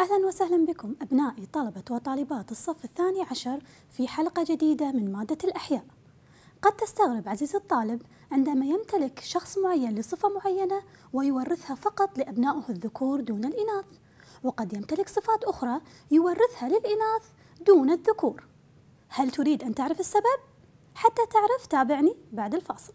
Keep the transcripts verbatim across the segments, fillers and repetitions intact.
أهلا وسهلا بكم أبنائي طلبة وطالبات الصف الثاني عشر في حلقة جديدة من مادة الأحياء. قد تستغرب عزيزي الطالب عندما يمتلك شخص معين لصفة معينة ويورثها فقط لأبنائه الذكور دون الإناث، وقد يمتلك صفات أخرى يورثها للإناث دون الذكور. هل تريد أن تعرف السبب؟ حتى تعرف تابعني بعد الفاصل.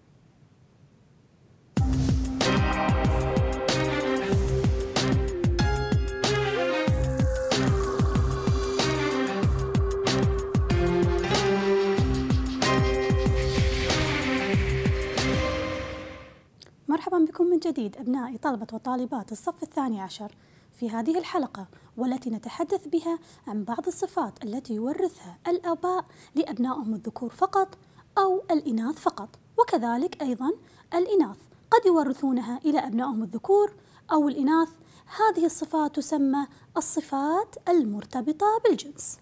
مرحبا بكم من جديد أبنائي طلبة وطالبات الصف الثاني عشر في هذه الحلقة، والتي نتحدث بها عن بعض الصفات التي يورثها الآباء لأبنائهم الذكور فقط أو الإناث فقط، وكذلك أيضا الإناث قد يورثونها إلى أبنائهم الذكور أو الإناث. هذه الصفات تسمى الصفات المرتبطة بالجنس.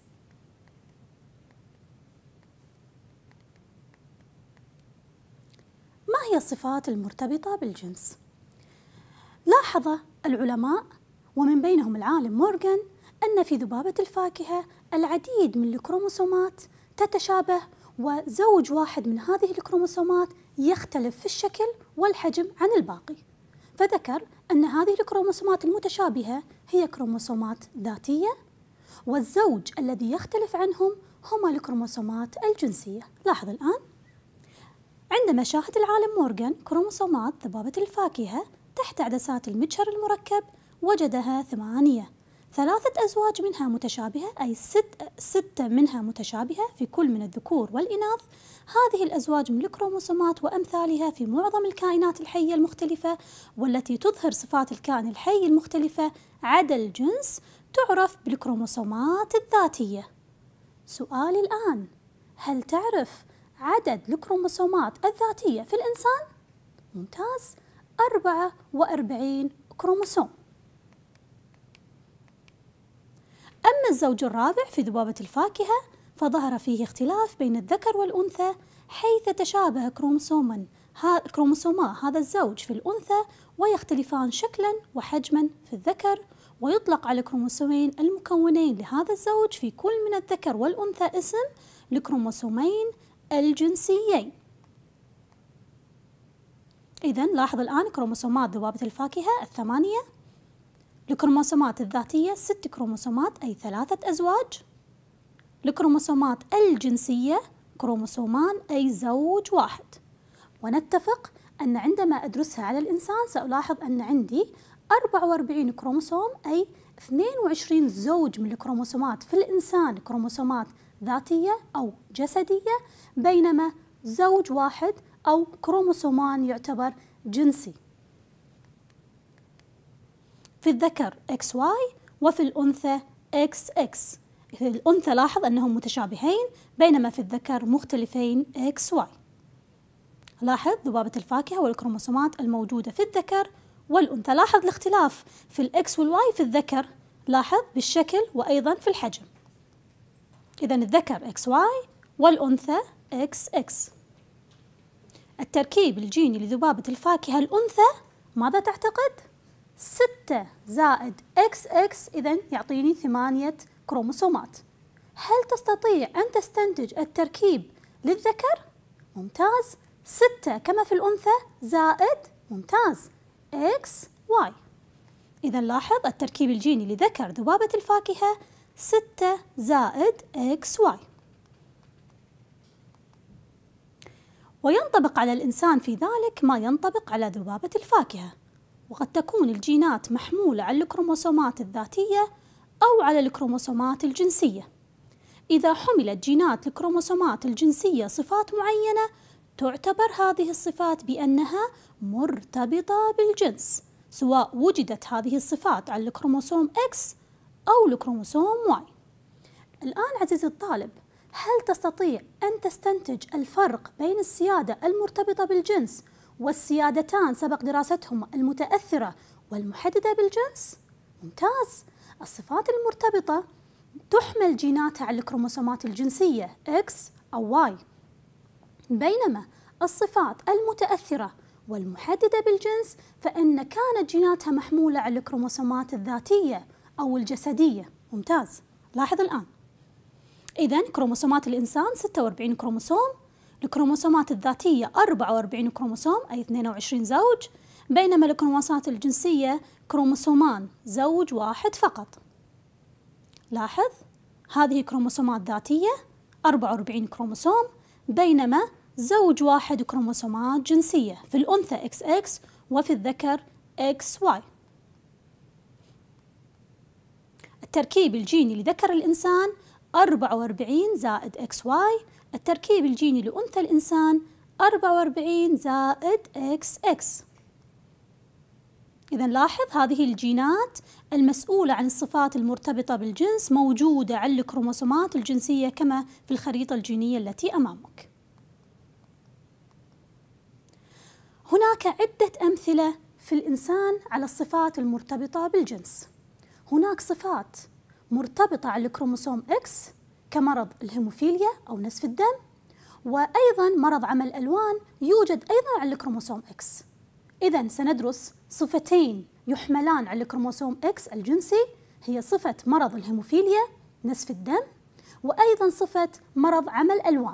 ما هي الصفات المرتبطة بالجنس؟ لاحظ العلماء ومن بينهم العالم مورغان أن في ذبابة الفاكهة العديد من الكروموسومات تتشابه، وزوج واحد من هذه الكروموسومات يختلف في الشكل والحجم عن الباقي، فذكر أن هذه الكروموسومات المتشابهة هي كروموسومات ذاتية، والزوج الذي يختلف عنهم هما الكروموسومات الجنسية. لاحظ الآن، عندما شاهد العالم مورغان كروموسومات ذبابة الفاكهة تحت عدسات المجهر المركب وجدها ثمانية، ثلاثة أزواج منها متشابهة، أي ست ستة منها متشابهة في كل من الذكور والإناث. هذه الأزواج من الكروموسومات وأمثالها في معظم الكائنات الحية المختلفة والتي تظهر صفات الكائن الحي المختلفة عدا الجنس تعرف بالكروموسومات الذاتية. سؤالي الآن، هل تعرف عدد الكروموسومات الذاتية في الإنسان؟ ممتاز، أربعة وأربعين كروموسوم. أما الزوج الرابع في ذبابة الفاكهة فظهر فيه اختلاف بين الذكر والأنثى، حيث تشابه كروموسوما كروموسوما هذا الزوج في الأنثى ويختلفان شكلا وحجما في الذكر، ويطلق على الكروموسومين المكونين لهذا الزوج في كل من الذكر والأنثى اسم الكروموسومين الجنسيين. إذن لاحظ الآن كروموسومات ذبابة الفاكهة الثمانية، الكروموسومات الذاتية ست كروموسومات أي ثلاثة أزواج، الكروموسومات الجنسية كروموسومان أي زوج واحد. ونتفق أن عندما أدرسها على الإنسان سألاحظ أن عندي أربعة وأربعين كروموسوم أي اثنين وعشرين زوج من الكروموسومات في الإنسان كروموسومات ذاتية أو جسدية، بينما زوج واحد أو كروموسومان يعتبر جنسي. في الذكر إكس واي وفي الأنثى إكس إكس. في الأنثى لاحظ أنهم متشابهين بينما في الذكر مختلفين إكس واي. لاحظ ذبابة الفاكهة والكروموسومات الموجودة في الذكر والأنثى، لاحظ الاختلاف في الإكس والواي في الذكر، لاحظ بالشكل وأيضا في الحجم. إذن الذكر إكس واي والأنثى إكس إكس. التركيب الجيني لذبابة الفاكهة الأنثى ماذا تعتقد؟ ستة زائد إكس إكس، إذن يعطيني ثمانية كروموسومات. هل تستطيع أن تستنتج التركيب للذكر؟ ممتاز، ستة كما في الأنثى زائد ممتاز إكس واي. إذن لاحظ التركيب الجيني لذكر ذبابة الفاكهة ستة زائد إكس واي. وينطبق على الإنسان في ذلك ما ينطبق على ذبابة الفاكهة، وقد تكون الجينات محمولة على الكروموسومات الذاتية أو على الكروموسومات الجنسية. إذا حملت جينات الكروموسومات الجنسية صفات معينة تعتبر هذه الصفات بأنها مرتبطة بالجنس، سواء وجدت هذه الصفات على الكروموسوم إكس أو الكروموسوم واي. الآن عزيزي الطالب، هل تستطيع أن تستنتج الفرق بين السيادة المرتبطة بالجنس والسيادتان سبق دراستهما المتأثرة والمحددة بالجنس؟ ممتاز، الصفات المرتبطة تحمل جيناتها على الكروموسومات الجنسية إكس أو واي، بينما الصفات المتأثرة والمحددة بالجنس فإن كانت جيناتها محمولة على الكروموسومات الذاتية أو الجسدية. ممتاز. لاحظ الآن، إذن كروموسومات الإنسان ستة وأربعين كروموسوم، الكروموسومات الذاتية أربعة وأربعين كروموسوم أي اثنين وعشرين زوج، بينما الكروموسومات الجنسية كروموسومان زوج واحد فقط. لاحظ، هذه كروموسومات ذاتية أربعة وأربعين كروموسوم، بينما زوج واحد كروموسومات جنسية، في الأنثى إكس إكس وفي الذكر إكس واي. التركيب الجيني لذكر الإنسان أربعة وأربعين زائد إكس واي، التركيب الجيني لأنثى الإنسان أربعة وأربعين زائد إكس إكس. إذن لاحظ، هذه الجينات المسؤولة عن الصفات المرتبطة بالجنس موجودة على الكروموسومات الجنسية كما في الخريطة الجينية التي أمامك. هناك عدة أمثلة في الإنسان على الصفات المرتبطة بالجنس. هناك صفات مرتبطة على الكروموسوم إكس كمرض الهيموفيليا أو نزف الدم، وأيضاً مرض عمى الألوان يوجد أيضاً على الكروموسوم إكس. إذن سندرس صفتين يحملان على الكروموسوم إكس الجنسي، هي صفة مرض الهيموفيليا نزف الدم، وأيضاً صفة مرض عمى الألوان.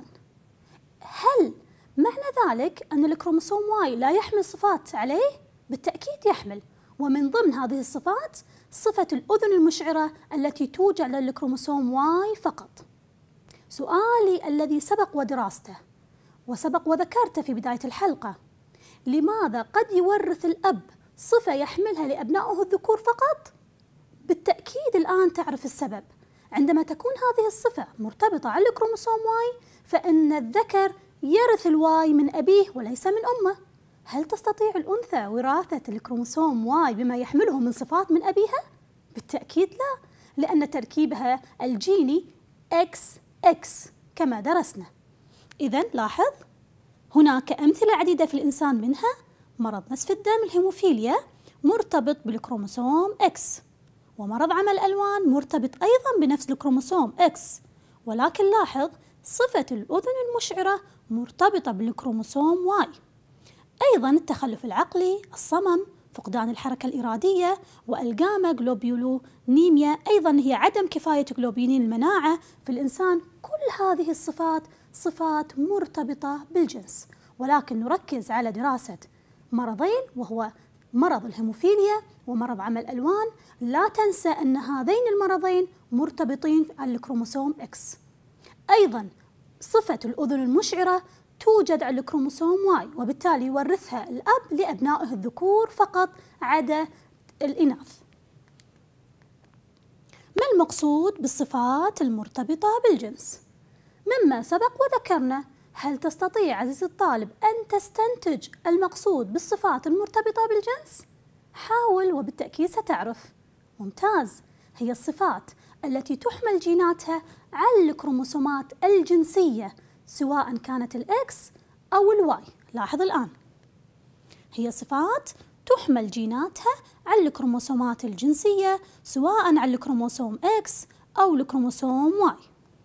هل معنى ذلك أن الكروموسوم واي لا يحمل صفات عليه؟ بالتأكيد يحمل، ومن ضمن هذه الصفات صفة الأذن المشعرة التي توجد على الكروموسوم واي فقط. سؤالي الذي سبق ودراسته وسبق وذكرته في بداية الحلقة، لماذا قد يورث الأب صفة يحملها لأبنائه الذكور فقط؟ بالتأكيد الآن تعرف السبب. عندما تكون هذه الصفة مرتبطة على الكروموسوم واي فإن الذكر يرث الواي من أبيه وليس من أمه. هل تستطيع الأنثى وراثة الكروموسوم واي بما يحمله من صفات من أبيها؟ بالتأكيد لا، لأن تركيبها الجيني إكس إكس كما درسنا. إذن لاحظ، هناك أمثلة عديدة في الإنسان، منها مرض نزف الدم الهيموفيليا مرتبط بالكروموسوم إكس، ومرض عمى الألوان مرتبط أيضا بنفس الكروموسوم إكس، ولكن لاحظ صفة الأذن المشعرة مرتبطة بالكروموسوم واي. أيضا التخلف العقلي، الصمم، فقدان الحركة الإرادية، والجاما جلوبيولونيميا، أيضا هي عدم كفاية جلوبينين المناعة في الإنسان. كل هذه الصفات صفات مرتبطة بالجنس، ولكن نركز على دراسة مرضين، وهو مرض الهيموفيليا ومرض عمى الألوان. لا تنسى أن هذين المرضين مرتبطين على الكروموسوم إكس. أيضا صفة الأذن المشعرة توجد على الكروموسوم واي، وبالتالي يورثها الأب لأبنائه الذكور فقط عدا الإناث. ما المقصود بالصفات المرتبطة بالجنس؟ مما سبق وذكرنا، هل تستطيع عزيزي الطالب أن تستنتج المقصود بالصفات المرتبطة بالجنس؟ حاول وبالتأكيد ستعرف. ممتاز، هي الصفات التي تحمل جيناتها على الكروموسومات الجنسية سواء كانت الإكس أو الواي. لاحظ الآن، هي صفات تحمل جيناتها على الكروموسومات الجنسية سواء على الكروموسوم إكس أو الكروموسوم واي.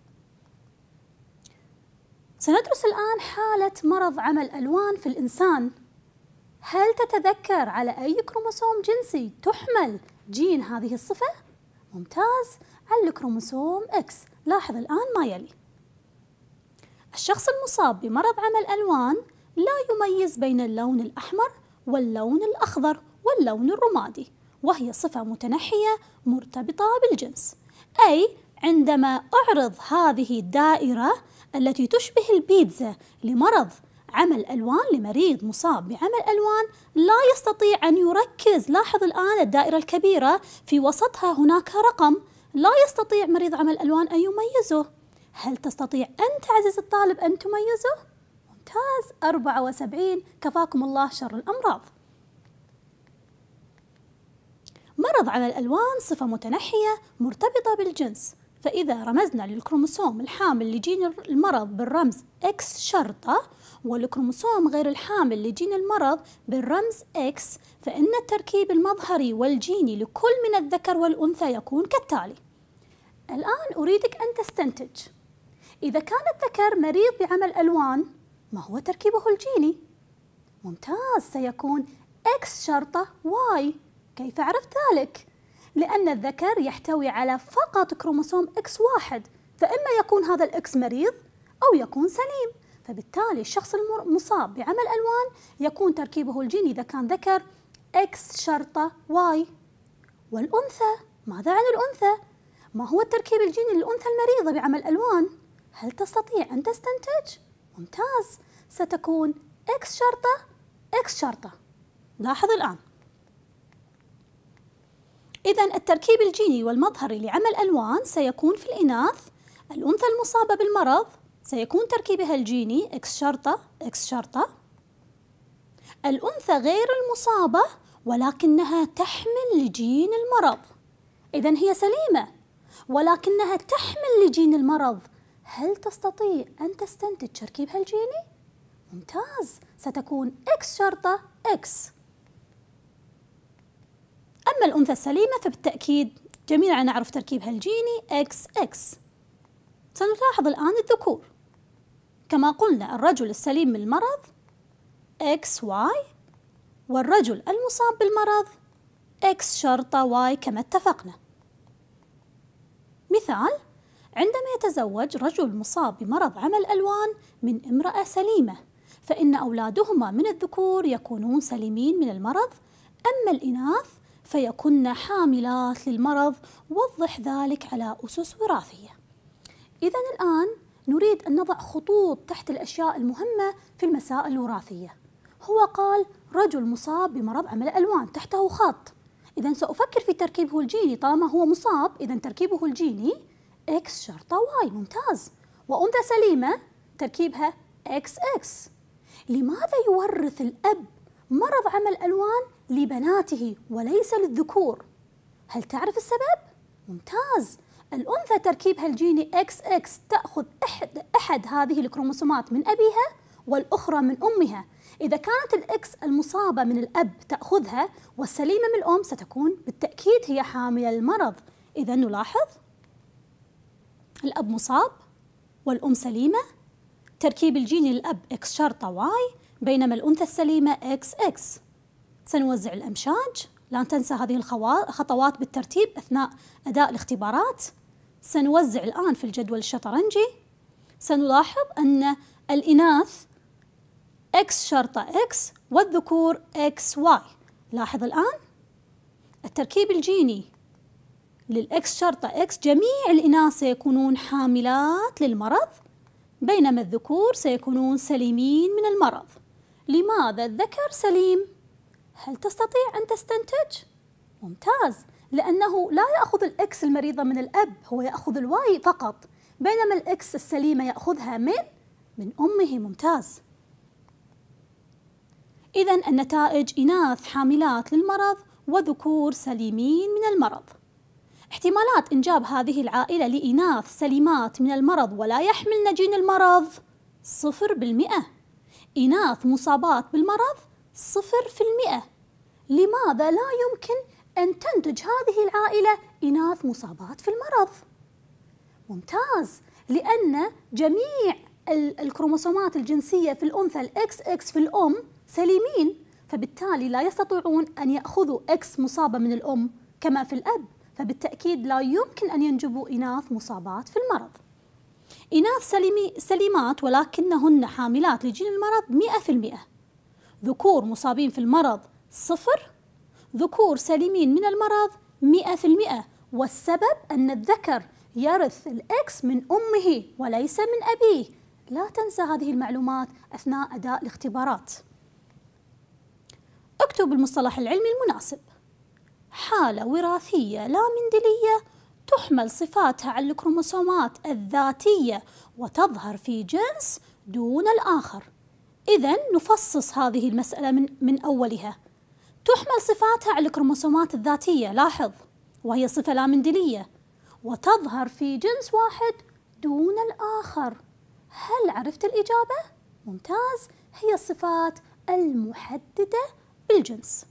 سندرس الآن حالة مرض عمى الألوان في الإنسان. هل تتذكر على أي كروموسوم جنسي تحمل جين هذه الصفة؟ ممتاز، على الكروموسوم إكس. لاحظ الآن ما يلي. الشخص المصاب بمرض عمى الألوان لا يميز بين اللون الأحمر واللون الأخضر واللون الرمادي، وهي صفة متنحية مرتبطة بالجنس. أي عندما أعرض هذه الدائرة التي تشبه البيتزا لمرض عمى الألوان، لمريض مصاب بعمى الألوان، لا يستطيع أن يركز. لاحظ الآن الدائرة الكبيرة في وسطها هناك رقم، لا يستطيع مريض عمى الألوان أن يميزه. هل تستطيع أنت عزيزي الطالب أن تميزه؟ ممتاز، أربعة وسبعين، كفاكم الله شر الأمراض. مرض عمى الألوان صفة متنحية مرتبطة بالجنس، فإذا رمزنا للكروموسوم الحامل لجين المرض بالرمز إكس شرطة، والكروموسوم غير الحامل لجين المرض بالرمز إكس، فإن التركيب المظهري والجيني لكل من الذكر والأنثى يكون كالتالي. الآن أريدك أن تستنتج، إذا كان الذكر مريض بعمى الألوان ما هو تركيبه الجيني؟ ممتاز، سيكون إكس شرطة واي. كيف عرفت ذلك؟ لأن الذكر يحتوي على فقط كروموسوم إكس واحد، فإما يكون هذا الإكس مريض أو يكون سليم. فبالتالي الشخص المصاب بعمى الألوان يكون تركيبه الجيني إذا كان ذكر إكس شرطة واي. والأنثى، ماذا عن الأنثى؟ ما هو التركيب الجيني للأنثى المريضة بعمى الألوان؟ هل تستطيع أن تستنتج؟ ممتاز، ستكون إكس شرطة إكس شرطة. لاحظ الآن، إذن التركيب الجيني والمظهري لعمى الألوان سيكون في الإناث. الأنثى المصابة بالمرض سيكون تركيبها الجيني إكس شرطة إكس شرطة. الأنثى غير المصابة ولكنها تحمل لجين المرض، إذن هي سليمة ولكنها تحمل لجين المرض. هل تستطيع أن تستنتج تركيبها الجيني؟ ممتاز، ستكون إكس شرطة إكس. أما الأنثى السليمة فبالتأكيد جميعا نعرف تركيبها الجيني إكس إكس. سنلاحظ الآن الذكور، كما قلنا الرجل السليم من المرض إكس واي، والرجل المصاب بالمرض إكس شرطة واي كما اتفقنا. مثال: عندما يتزوج رجل مصاب بمرض عمى الألوان من امرأة سليمة، فإن أولادهما من الذكور يكونون سليمين من المرض، أما الإناث فيكن حاملات للمرض. وضح ذلك على أسس وراثية. إذن الآن نريد أن نضع خطوط تحت الأشياء المهمة في المسائل الوراثية. هو قال رجل مصاب بمرض عمى الألوان، تحته خط، إذن سأفكر في تركيبه الجيني. طالما هو مصاب إذن تركيبه الجيني إكس شرطة واي. ممتاز. وأنثى سليمة تركيبها إكس إكس. لماذا يورث الأب مرض عمى الألوان لبناته وليس للذكور؟ هل تعرف السبب؟ ممتاز. الأنثى تركيبها الجيني إكس إكس تأخذ أحد, أحد هذه الكروموسومات من أبيها والأخرى من أمها. إذا كانت الإكس المصابة من الأب تأخذها والسليمة من الأم ستكون بالتأكيد هي حاملة المرض. إذا نلاحظ الأب مصاب والأم سليمة، تركيب الجيني للأب إكس شرطة واي، بينما الأنثى السليمة إكس إكس. سنوزع الأمشاج، لا تنسى هذه الخطوات بالترتيب أثناء أداء الاختبارات. سنوزع الآن في الجدول الشطرنجي. سنلاحظ أن الإناث إكس شرطة إكس والذكور إكس واي. لاحظ الآن التركيب الجيني للإكس شرطة إكس، جميع الإناث سيكونون حاملات للمرض، بينما الذكور سيكونون سليمين من المرض. لماذا الذكر سليم؟ هل تستطيع أن تستنتج؟ ممتاز، لأنه لا يأخذ الإكس المريضة من الأب، هو يأخذ الواي فقط، بينما الإكس السليمة يأخذها من من أمه. ممتاز. إذن النتائج إناث حاملات للمرض وذكور سليمين من المرض. احتمالات إنجاب هذه العائلة لإناث سليمات من المرض ولا يحملن جين المرض صفر بالمئة. إناث مصابات بالمرض صفر في المئة. لماذا لا يمكن أن تنتج هذه العائلة إناث مصابات في المرض؟ ممتاز، لأن جميع الكروموسومات الجنسية في الأنثى الإكس إكس في الأم سليمين، فبالتالي لا يستطيعون أن يأخذوا إكس مصابة من الأم كما في الأب، فبالتأكيد لا يمكن أن ينجبوا إناث مصابات في المرض. إناث سليمي سليمات ولكنهن حاملات لجين المرض مئة في المئة. ذكور مصابين في المرض صفر، ذكور سليمين من المرض مئة في المئة. والسبب أن الذكر يرث الإكس من أمه وليس من أبيه. لا تنسى هذه المعلومات أثناء أداء الاختبارات. اكتب المصطلح العلمي المناسب. حالة وراثية لا مندلية تحمل صفاتها على الكروموسومات الذاتية وتظهر في جنس دون الآخر. إذن نفصص هذه المسألة من, من أولها. تحمل صفاتها على الكروموسومات الذاتية، لاحظ، وهي صفة لا مندلية، وتظهر في جنس واحد دون الآخر. هل عرفت الإجابة؟ ممتاز، هي الصفات المحددة بالجنس.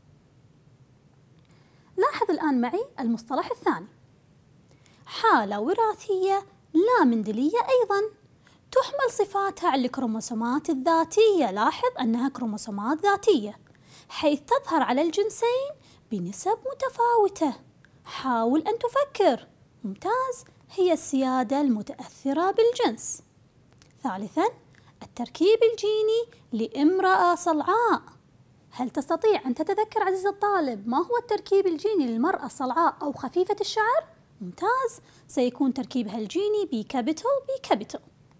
لاحظ الآن معي المصطلح الثاني، حالة وراثية لا مندلية أيضاً تحمل صفاتها على الكروموسومات الذاتية. لاحظ أنها كروموسومات ذاتية، حيث تظهر على الجنسين بنسب متفاوتة. حاول أن تفكر. ممتاز، هي السيادة المتأثرة بالجنس. ثالثاً، التركيب الجيني لامرأة صلعاء. هل تستطيع أن تتذكر عزيزي الطالب ما هو التركيب الجيني للمرأة الصلعاء أو خفيفة الشعر؟ ممتاز، سيكون تركيبها الجيني بي كابيتال بي كابيتال.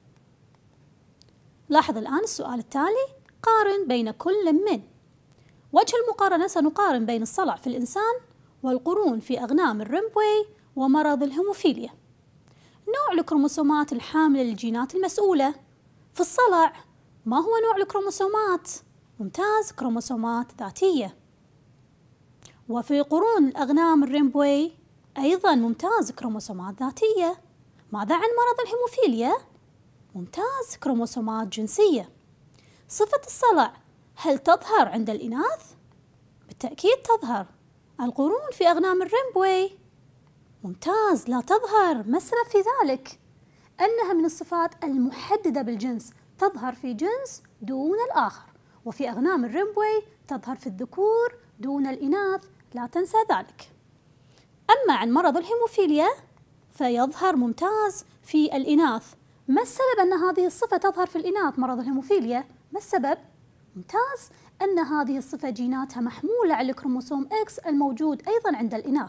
لاحظ الآن السؤال التالي، قارن بين كل من. وجه المقارنة سنقارن بين الصلع في الإنسان والقرون في أغنام الرمبوي ومرض الهيموفيليا. نوع الكروموسومات الحاملة للجينات المسؤولة. في الصلع ما هو نوع الكروموسومات؟ ممتاز، كروموسومات ذاتية. وفي قرون الأغنام الرمبوي أيضا ممتاز، كروموسومات ذاتية. ماذا عن مرض الهيموفيليا؟ ممتاز، كروموسومات جنسية. صفة الصلع هل تظهر عند الإناث؟ بالتأكيد تظهر. القرون في أغنام الرمبوي ممتاز، لا تظهر. ما السبب في ذلك؟ أنها من الصفات المحددة بالجنس، تظهر في جنس دون الآخر، وفي أغنام الرمبوي تظهر في الذكور دون الإناث، لا تنسى ذلك. أما عن مرض الهيموفيليا فيظهر ممتاز في الإناث. ما السبب أن هذه الصفة تظهر في الإناث مرض الهيموفيليا؟ ما السبب؟ ممتاز، أن هذه الصفة جيناتها محمولة على الكروموسوم إكس الموجود أيضا عند الإناث.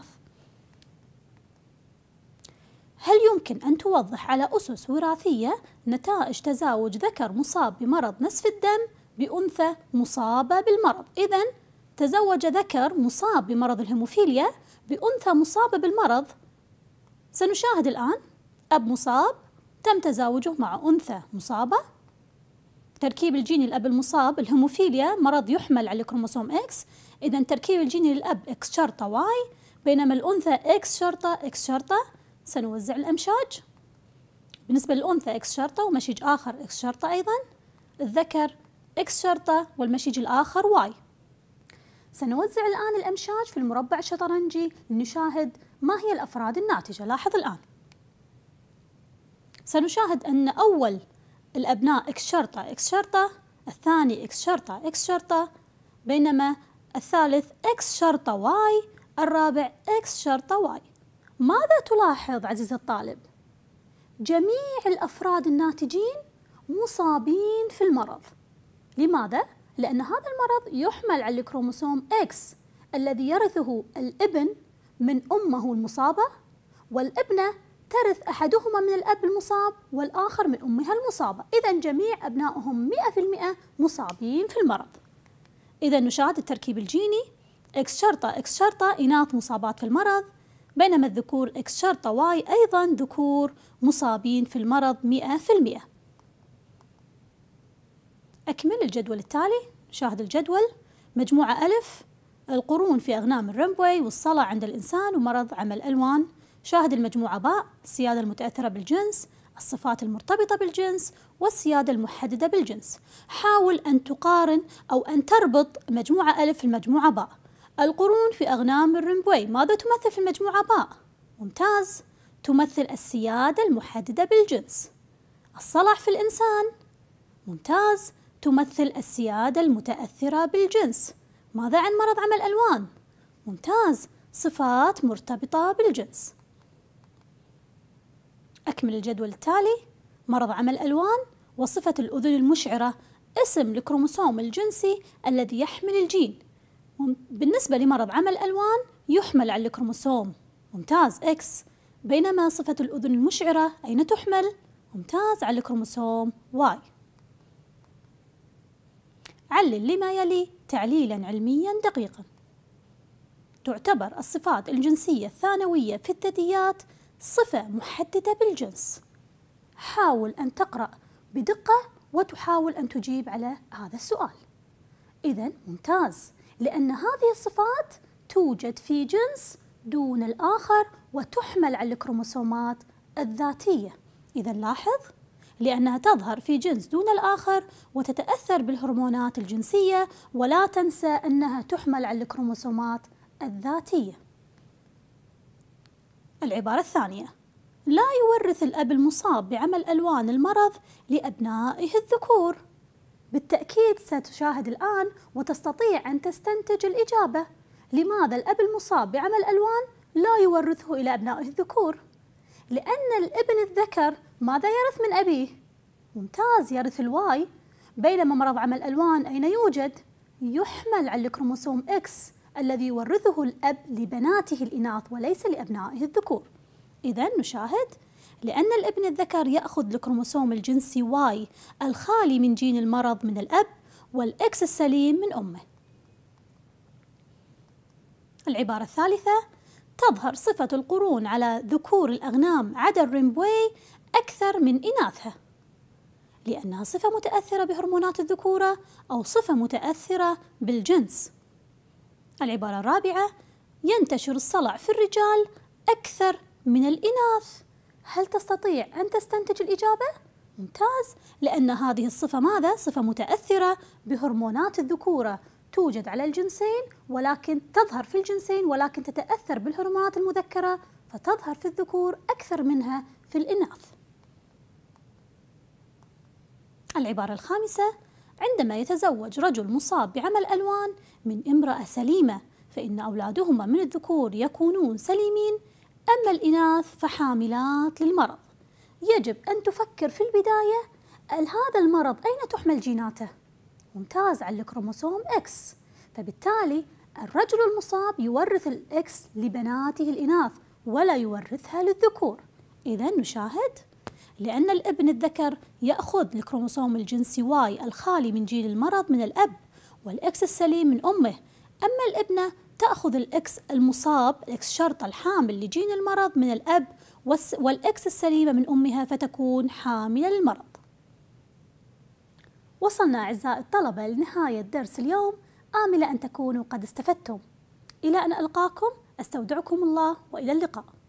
هل يمكن أن توضح على أسس وراثية نتائج تزاوج ذكر مصاب بمرض نسف الدم بأنثى مصابة بالمرض؟ إذن تزوج ذكر مصاب بمرض الهيموفيليا بأنثى مصابة بالمرض. سنشاهد الآن أب مصاب تم تزاوجه مع أنثى مصابة. تركيب الجيني الأب المصاب الهيموفيليا مرض يحمل على الكروموسوم إكس، إذن تركيب الجيني للأب إكس شرطة واي، بينما الأنثى إكس شرطة إكس شرطة. سنوزع الأمشاج. بالنسبة للأنثى إكس شرطة ومشيج آخر إكس شرطة أيضا، الذكر إكس شرطة والمشيج الآخر واي. سنوزع الآن الأمشاج في المربع الشطرنجي لنشاهد ما هي الأفراد الناتجة. لاحظ الآن، سنشاهد أن أول الأبناء إكس شرطة إكس شرطة، الثاني إكس شرطة إكس شرطة، بينما الثالث إكس شرطة واي، الرابع إكس شرطة واي. ماذا تلاحظ عزيزي الطالب؟ جميع الأفراد الناتجين مصابين في المرض. لماذا؟ لأن هذا المرض يحمل على الكروموسوم إكس الذي يرثه الابن من أمه المصابة، والابنة ترث أحدهما من الأب المصاب والآخر من أمها المصابة. إذن جميع أبنائهم مئة بالمئة مصابين في المرض. إذن نشاهد التركيب الجيني إكس شرطة إكس شرطة إناث مصابات في المرض، بينما الذكور إكس شرطة واي أيضا ذكور مصابين في المرض مئة بالمئة. أكمل الجدول التالي. شاهد الجدول. مجموعة ألف، القرون في أغنام الرمبوي والصلع عند الإنسان ومرض عمى الألوان. شاهد المجموعة باء، السيادة المتأثرة بالجنس، الصفات المرتبطة بالجنس، والسيادة المحددة بالجنس. حاول أن تقارن أو أن تربط مجموعة ألف في المجموعة باء. القرون في أغنام الرمبوي ماذا تمثل في المجموعة باء؟ ممتاز، تمثل السيادة المحددة بالجنس. الصلع في الإنسان ممتاز، تمثل السيادة المتأثرة بالجنس. ماذا عن مرض عمى الألوان؟ ممتاز، صفات مرتبطة بالجنس. أكمل الجدول التالي. مرض عمى الألوان وصفة الأذن المشعرة اسم الكروموسوم الجنسي الذي يحمل الجين. بالنسبة لمرض عمى الألوان يحمل على الكروموسوم ممتاز إكس، بينما صفة الأذن المشعرة أين تحمل؟ ممتاز، على الكروموسوم واي. علل لما يلي تعليلا علميا دقيقا. تعتبر الصفات الجنسية الثانوية في الثدييات صفة محددة بالجنس. حاول أن تقرأ بدقة وتحاول أن تجيب على هذا السؤال. إذن ممتاز، لأن هذه الصفات توجد في جنس دون الآخر وتحمل على الكروموسومات الذاتية. إذن لاحظ، لأنها تظهر في جنس دون الآخر وتتأثر بالهرمونات الجنسية، ولا تنسى أنها تحمل على الكروموسومات الذاتية. العبارة الثانية، لا يورث الأب المصاب بعمى الألوان المرض لأبنائه الذكور. بالتأكيد ستشاهد الآن وتستطيع أن تستنتج الإجابة. لماذا الأب المصاب بعمى الألوان لا يورثه إلى أبنائه الذكور، لأن الابن الذكر ماذا يرث من أبيه؟ ممتاز، يرث الواي، بينما مرض عمى الألوان أين يوجد؟ يحمل على الكروموسوم إكس الذي يورثه الأب لبناته الإناث وليس لأبنائه الذكور. إذن نشاهد، لأن الابن الذكر يأخذ الكروموسوم الجنسي واي الخالي من جين المرض من الأب والإكس السليم من أمه. العبارة الثالثة: تظهر صفة القرون على ذكور الأغنام عدا الرمبوي أكثر من إناثها، لأنها صفة متأثرة بهرمونات الذكورة أو صفة متأثرة بالجنس. العبارة الرابعة: ينتشر الصلع في الرجال أكثر من الإناث. هل تستطيع أن تستنتج الإجابة؟ ممتاز، لأن هذه الصفة ماذا؟ صفة متأثرة بهرمونات الذكورة، توجد على الجنسين ولكن تظهر في الجنسين ولكن تتأثر بالهرمونات المذكرة فتظهر في الذكور أكثر منها في الإناث. العبارة الخامسة: عندما يتزوج رجل مصاب بعمى الألوان من امرأة سليمة فإن أولادهما من الذكور يكونون سليمين، أما الإناث فحاملات للمرض. يجب أن تفكر في البداية، هذا المرض أين تحمل جيناته؟ ممتاز، على الكروموسوم إكس، فبالتالي الرجل المصاب يورث الإكس لبناته الإناث ولا يورثها للذكور. إذن نشاهد، لأن الابن الذكر يأخذ الكروموسوم الجنسي واي الخالي من جين المرض من الأب والإكس السليم من أمه، أما الابنة تأخذ الإكس المصاب، الإكس شرطة الحامل لجين المرض من الأب والإكس السليمة من أمها فتكون حاملة للمرض. وصلنا أعزائي الطلبة لنهاية درس اليوم، آملة أن تكونوا قد استفدتم. إلى أن ألقاكم أستودعكم الله وإلى اللقاء.